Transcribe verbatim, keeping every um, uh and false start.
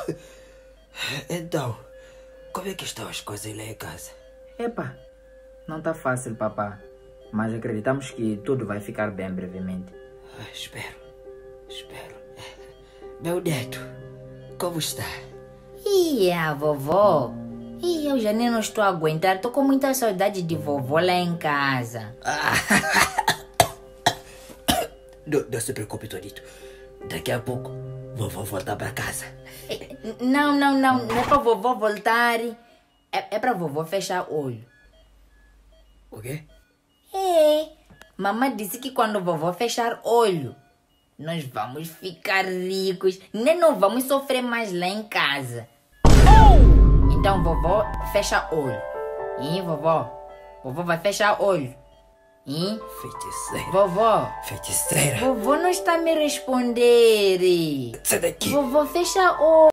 Então, como é que estão as coisas lá em casa? Epa, não tá fácil, papá. Mas acreditamos que tudo vai ficar bem brevemente. Ah, espero, espero. Meu neto, como está? Ih, a vovó. Ih, eu já nem não estou a aguentar. Estou com muita saudade de vovó lá em casa. Não, não se preocupe, Tonito. Daqui a pouco, vovó volta para casa. Não, não, não. Não é para vovó voltar. É, é para vovó fechar olho. O quê? É. Mamãe disse que quando vovó fechar olho, nós vamos ficar ricos. Nem não vamos sofrer mais lá em casa. Então, vovó, fecha olho. Hein, vovó? Vovó vai fechar olho. Hein? Feiticeira. Vovó. Feiticeira. Vovó não está me responder. Sai daqui. Vovó, fecha olho.